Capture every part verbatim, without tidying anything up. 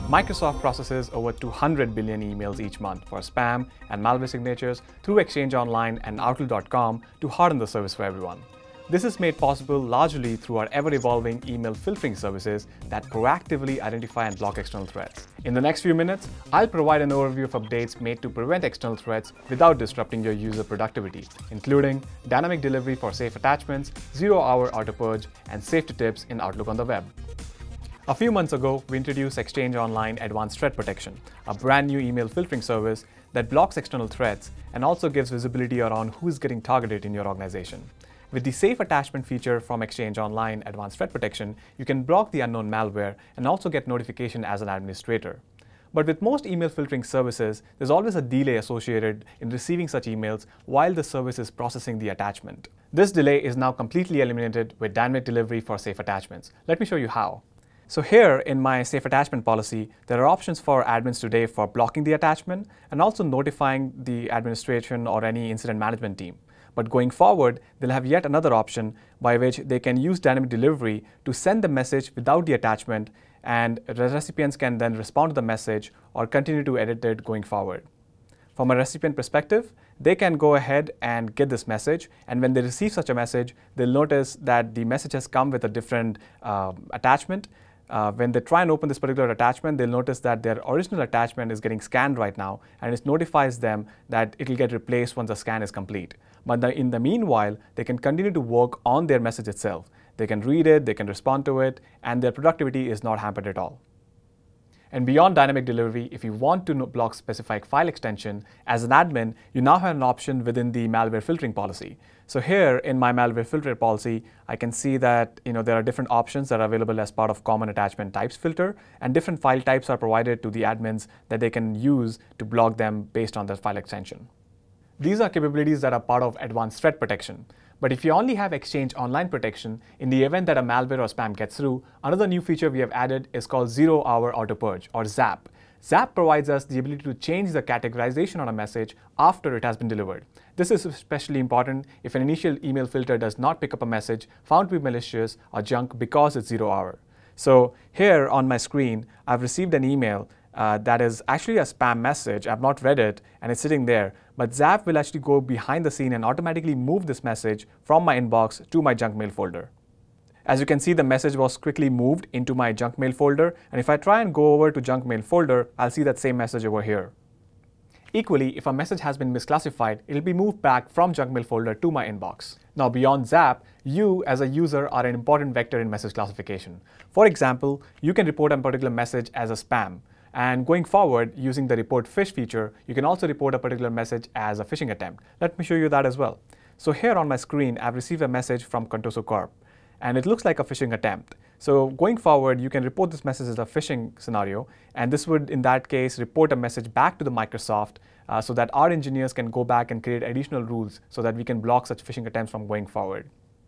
Microsoft processes over two hundred billion emails each month for spam and malware signatures through Exchange Online and Outlook dot com to harden the service for everyone. This is made possible largely through our ever-evolving email filtering services that proactively identify and block external threats. In the next few minutes, I'll provide an overview of updates made to prevent external threats without disrupting your user productivity, including dynamic delivery for safe attachments, zero-hour auto-purge, and safety tips in Outlook on the web. A few months ago, we introduced Exchange Online Advanced Threat Protection, a brand new email filtering service that blocks external threats and also gives visibility around who's getting targeted in your organization. With the Safe Attachment feature from Exchange Online Advanced Threat Protection, you can block the unknown malware and also get notification as an administrator. But with most email filtering services, there's always a delay associated in receiving such emails while the service is processing the attachment. This delay is now completely eliminated with dynamic delivery for safe attachments. Let me show you how. So here in my safe attachment policy, there are options for admins today for blocking the attachment and also notifying the administration or any incident management team. But going forward, they'll have yet another option by which they can use dynamic delivery to send the message without the attachment, and the recipients can then respond to the message or continue to edit it going forward. From a recipient perspective, they can go ahead and get this message, and when they receive such a message, they'll notice that the message has come with a different uh, attachment. Uh, when they try and open this particular attachment, they'll notice that their original attachment is getting scanned right now, and it notifies them that it will get replaced once the scan is complete. But the, in the meanwhile, they can continue to work on their message itself. They can read it, they can respond to it, and their productivity is not hampered at all. And beyond dynamic delivery, if you want to block specific file extension, as an admin, you now have an option within the malware filtering policy. So here in my malware filter policy, I can see that you know, there are different options that are available as part of common attachment types filter, and different file types are provided to the admins that they can use to block them based on their file extension. These are capabilities that are part of advanced threat protection. But if you only have Exchange Online protection, in the event that a malware or spam gets through, another new feature we have added is called zero-hour auto-purge, or ZAP. ZAP provides us the ability to change the categorization on a message after it has been delivered. This is especially important if an initial email filter does not pick up a message found to be malicious or junk because it's zero hour. So here on my screen, I've received an email uh, that is actually a spam message. I've not read it and it's sitting there, but ZAP will actually go behind the scene and automatically move this message from my inbox to my junk mail folder. As you can see, the message was quickly moved into my junk mail folder, and if I try and go over to junk mail folder, I'll see that same message over here. Equally, if a message has been misclassified, it'll be moved back from junk mail folder to my inbox. Now beyond ZAP, you as a user are an important vector in message classification. For example, you can report a particular message as a spam. And going forward, using the report phish feature, you can also report a particular message as a phishing attempt. Let me show you that as well. So here on my screen, I've received a message from Contoso Corp, and it looks like a phishing attempt. So going forward, you can report this message as a phishing scenario, and this would, in that case, report a message back to the Microsoft uh, so that our engineers can go back and create additional rules so that we can block such phishing attempts from going forward.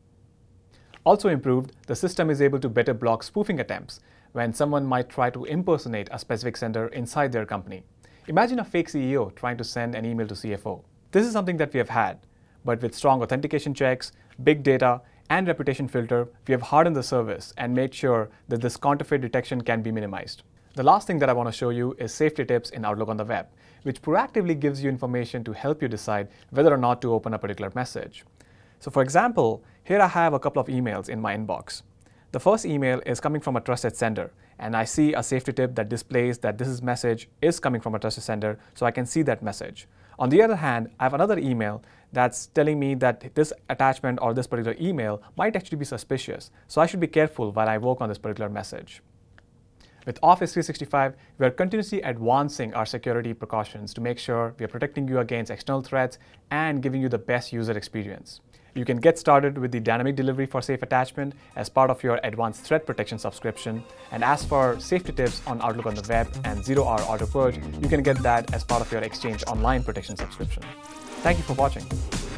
Also improved, the system is able to better block spoofing attempts when someone might try to impersonate a specific sender inside their company. Imagine a fake C E O trying to send an email to C F O. This is something that we have had, but with strong authentication checks, big data, and reputation filter, we have hardened the service and made sure that this counterfeit detection can be minimized. The last thing that I want to show you is safety tips in Outlook on the web, which proactively gives you information to help you decide whether or not to open a particular message. So for example, here I have a couple of emails in my inbox. The first email is coming from a trusted sender, and I see a safety tip that displays that this message is coming from a trusted sender, so I can see that message. On the other hand, I have another email that's telling me that this attachment or this particular email might actually be suspicious, so I should be careful while I work on this particular message. With Office three sixty-five, we are continuously advancing our security precautions to make sure we are protecting you against external threats and giving you the best user experience. You can get started with the dynamic delivery for safe attachment as part of your advanced threat protection subscription. And as for safety tips on Outlook on the web and zero-hour auto-purge, you can get that as part of your Exchange Online protection subscription. Thank you for watching.